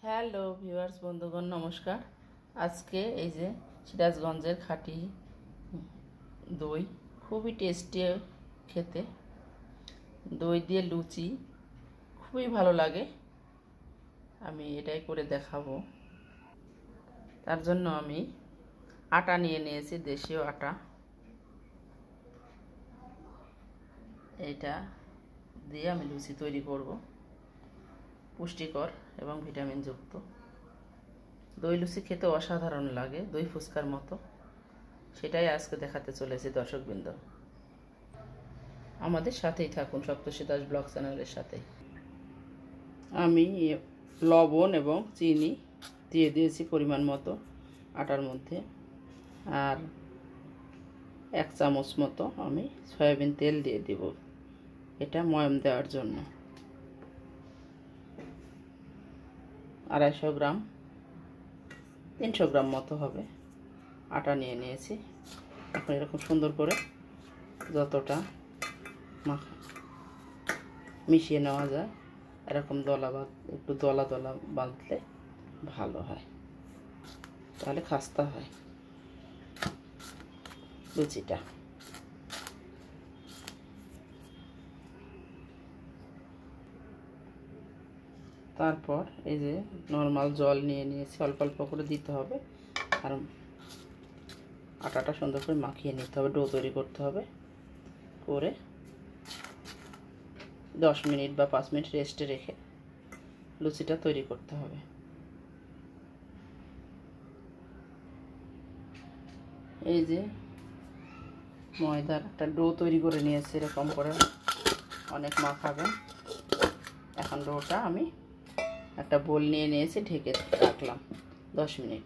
Hello viewers বন্ধুগণ, নমস্কার। আজকে এই যে সিরাজগঞ্জের খাঁটি দই, খুবই টেস্টি খেতে। দই দিয়ে লুচি খুবই ভালো লাগে। আমি এটাই করে দেখাবো। তার জন্য আমি আটা নিয়ে নিয়েছি, দেশীয় আটা। এটা দিয়ে আমি লুচি তৈরি করব, পুষ্টিকর এবং ভিটামিন যুক্ত। দই লুচি খেতে অসাধারণ লাগে, দই ফুচকার মতো। সেটাই আজকে দেখাতে চলেছি দর্শকবৃন্দ। আমাদের সাথেই থাকুন, সপ্তর্ষি দাস ব্লগ চ্যানেলের সাথে। আমি লবণ এবং চিনি দিয়ে দিয়েছি পরিমাণ মতো আটার মধ্যে, আর 1 চামচ মতো আমি সয়াবিন তেল দিয়ে দিব, এটা ময়াম দেওয়ার জন্য। 250 গ্রাম 300 গ্রাম মতো হবে আটা নিয়ে নিয়েছি। এখন এরকম সুন্দর করে যতটা মিশিয়ে নেওয়া যায়, এরকম একটু দলা দলা বাঁধলে ভালো হয়, তাহলে খাস্তা হয় লুচিটা। তারপর এই যে নর্মাল জল নিয়ে নিয়েছি, অল্প অল্প করে দিতে হবে, আর আটাটা সুন্দর করে মাখিয়ে নিতে হবে। ডো তৈরি করতে হবে, করে 10 মিনিট বা 5 মিনিট রেস্টে রেখে লুচিটা তৈরি করতে হবে। এই যে ময়দার একটা ডো তৈরি করে নিয়েছি, এরকম করে অনেক মাখাবেন। এখন ডোটা আমি একটা বোল নিয়ে নিয়েছি, ঢেকে রাখলাম 10 মিনিট।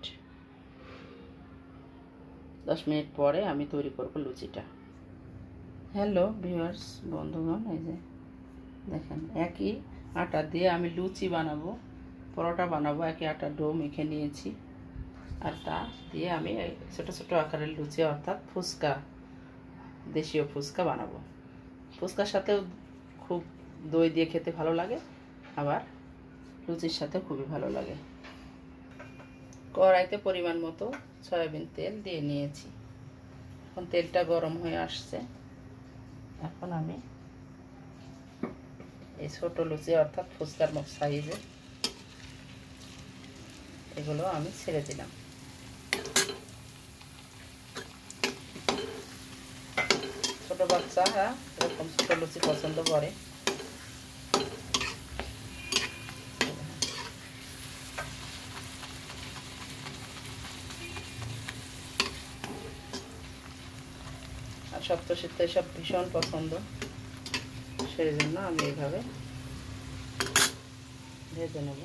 10 মিনিট পরে আমি তৈরি করব লুচিটা। হ্যালো ভিউয়ার্স বন্ধুগণ, এই যে দেখেন, একই আটা দিয়ে আমি লুচি বানাবো, পরোটা বানাবো। একই আটার ডো মেখে নিয়েছি, আর তা দিয়ে আমি ছোটো ছোটো আকারের লুচি, অর্থাৎ ফুচকা, দেশীয় ফুচকা বানাবো। ফুচকার সাথেও খুব দই দিয়ে খেতে ভালো লাগে, আবার লুচির সাথে খুবই ভালো লাগে। কড়াইতে পরিমাণ মতো সয়াবিন তেল দিয়ে নিয়েছি। এখন তেলটা গরম হয়ে আসছে। এখন আমি এই ছোটো লুচি, অর্থাৎ ফুচকার মতো সাইজের, এগুলো আমি ছেড়ে দিলাম। ছোটো বাচ্চারা এরকম ছোটো লুচি পছন্দ করে। আর সপ্তর্ষির তো এসব ভীষণ পছন্দ, সেই জন্য আমি এইভাবে ভেজে নেব।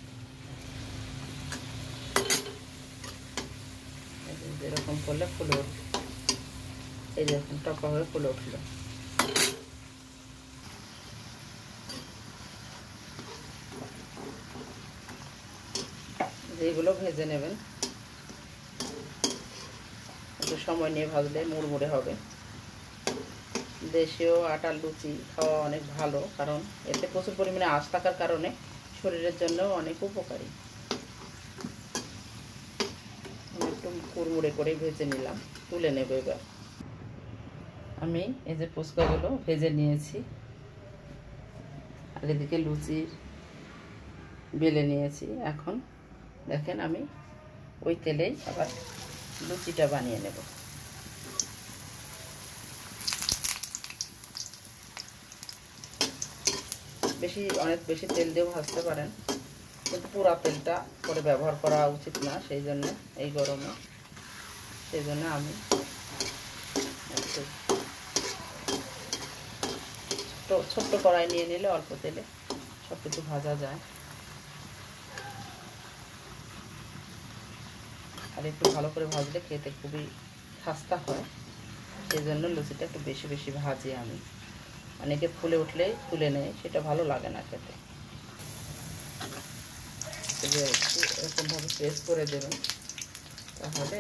এরকম করলে ফুলে উঠবে, এই যেরকম টকা হয়ে ফুলে উঠলো। যেগুলো ভেজে নেবেন, একটু সময় নিয়ে ভাজলে মুড়মুড়ে হবে। দেশীয় আটার লুচি খাওয়া অনেক ভালো, কারণ এতে প্রচুর পরিমাণে আঁশ থাকার কারণে শরীরের জন্য অনেক উপকারী। আমি একটু কুড়মুড়ে করে ভেজে নিলাম, তুলে নেব। এবার আমি এই যে ফুচকাগুলো ভেজে নিয়েছি, আর এদিকে লুচি বেলে নিয়েছি। এখন দেখেন, আমি ওই তেলেই আবার লুচিটা বানিয়ে নেব। অনেক বেশি তেল দিয়েও ভাজতে পারেন, কিন্তু পুরা তেলটা করে ব্যবহার করা উচিত না, সেই জন্য এই গরমে, সেই জন্য আমি একটু ছোট্ট কড়াই নিয়ে নিলে অল্প তেলে সব কিছু ভাজা যায়। আর একটু ভালো করে ভাজলে খেতে খুবই খাস্তা হয়, সেই জন্য লুচিটা একটু বেশি বেশি ভাজি আমি। অনেকে ফুলে উঠলেই তুলে নেয়, সেটা ভালো লাগে না খেতে। এরকমভাবে প্রেস করে দেবেন, তাহলে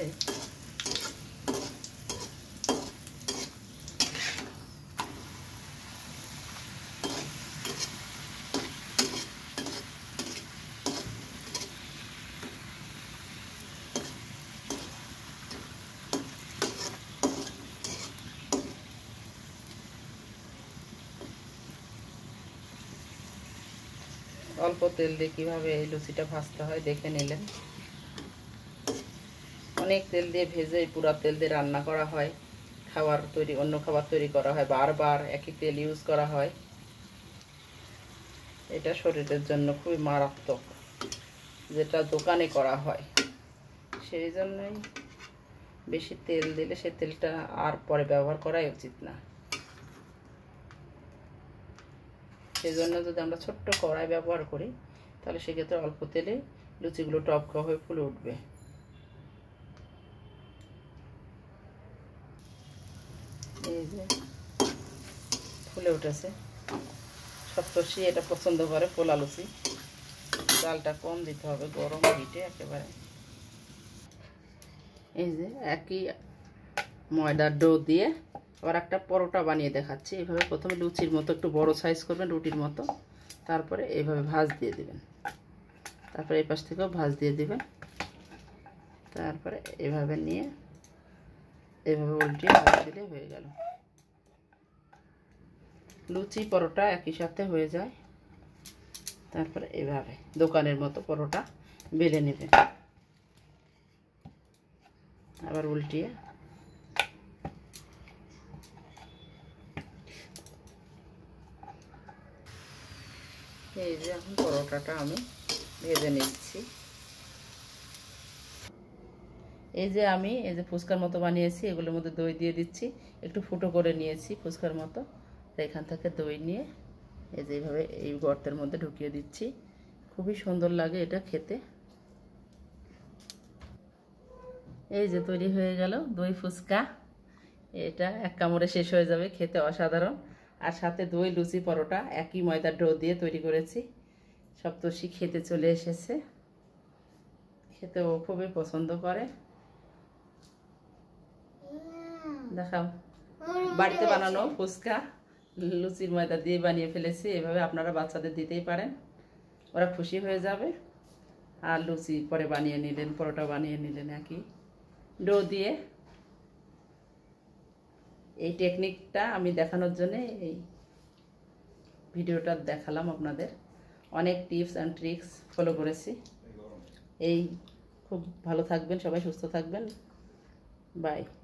অল্প তেল দিয়ে কীভাবে এই লুচিটা ভাজতে হয় দেখে নিলেন। অনেক তেল দিয়ে ভেজে পুরা তেল দিয়ে রান্না করা হয়, অন্য খাবার তৈরি করা হয়, বারবার একই তেল ইউজ করা হয়। এটা শরীরের জন্য খুবই মারাত্মক, যেটা দোকানে করা হয়। সেই জন্যই বেশি তেল দিলে সে তেলটা আর পরে ব্যবহার করাই উচিত না। সেই জন্য যদি আমরা ছোট্ট কড়াই ব্যবহার করি তাহলে সেক্ষেত্রে অল্প তেলে লুচিগুলো টপকা হয়ে ফুলে উঠবে। এই যে ফুলে উঠেছে। সপ্তর্ষি এটা পছন্দ করে পোলা লুচি। চালটা কম দিতে হবে, গরম হিটে একেবারে। এই যে একই ময়দার ডো দিয়ে আবার একটা পরোটা বানিয়ে দেখাচ্ছি। এইভাবে প্রথমে লুচির মতো একটু বড় সাইজ করবেন, রুটির মতো। তারপরে এইভাবে ভাঁজ দিয়ে দিবেন, তারপরে এই পাশ থেকেও ভাঁজ দিয়ে দিবেন। তারপরে এভাবে নিয়ে এভাবে উল্টিয়ে ভাঁজ দিলে হয়ে গেল। লুচি পরোটা একই সাথে হয়ে যায়। তারপরে এভাবে দোকানের মতো পরোটা বেলে নেবেন, আবার উল্টিয়ে এই যে এখন পরোটাটা আমি ভেজে নিচ্ছি। এই যে আমি এই যে ফুচকার মতো বানিয়েছি, এগুলোর মধ্যে দই দিয়ে দিচ্ছি, একটু ফুটো করে নিয়েছি ফুচকার মতো। এখান থেকে দই নিয়ে এই যে এইভাবে এই গর্তের মধ্যে ঢুকিয়ে দিচ্ছি। খুবই সুন্দর লাগে এটা খেতে। এই যে তৈরি হয়ে গেল দই ফুচকা। এটা এক কামড়ে শেষ হয়ে যাবে, খেতে অসাধারণ। আর সাথে দই লুচি পরোটা একই ময়দার ডো দিয়ে তৈরি করেছি। সপ্তর্ষি খেতে চলে এসেছে, খেতে ও খুবই পছন্দ করে। দেখাও বাড়িতে বানানো ফুচকা লুচির ময়দা দিয়ে বানিয়ে ফেলেছি। এভাবে আপনারা বাচ্চাদের দিতেই পারেন, ওরা খুশি হয়ে যাবে। আর লুচি পরে বানিয়ে নিলেন, পরোটা বানিয়ে নিলেন একই ডো দিয়ে। এই টেকনিকটা আমি দেখানোর জন্য এই ভিডিওটা দেখালাম আপনাদের। অনেক টিপস অ্যান্ড ট্রিক্স ফলো করেছি। খুব ভালো থাকবেন সবাই, সুস্থ থাকবেন। বাই।